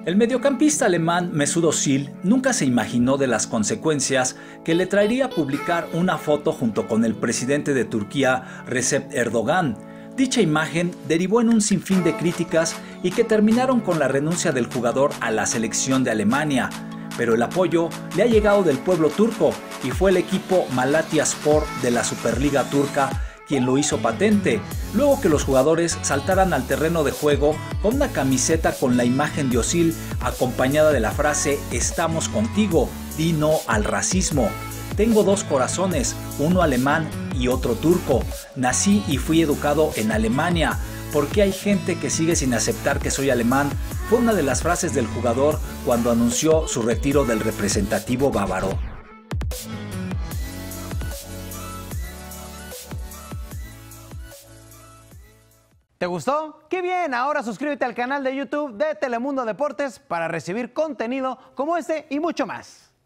El mediocampista alemán Mesut Özil nunca se imaginó de las consecuencias que le traería publicar una foto junto con el presidente de Turquía, Recep Erdogan. Dicha imagen derivó en un sinfín de críticas y que terminaron con la renuncia del jugador a la selección de Alemania. Pero el apoyo le ha llegado del pueblo turco y fue el equipo Malatyaspor de la Superliga turca quien lo hizo patente, luego que los jugadores saltaran al terreno de juego con una camiseta con la imagen de Özil acompañada de la frase "Estamos contigo, di no al racismo". Tengo dos corazones, uno alemán y otro turco. Nací y fui educado en Alemania. ¿Por qué hay gente que sigue sin aceptar que soy alemán? Fue una de las frases del jugador cuando anunció su retiro del representativo bávaro. ¿Te gustó? ¡Qué bien! Ahora suscríbete al canal de YouTube de Telemundo Deportes para recibir contenido como este y mucho más.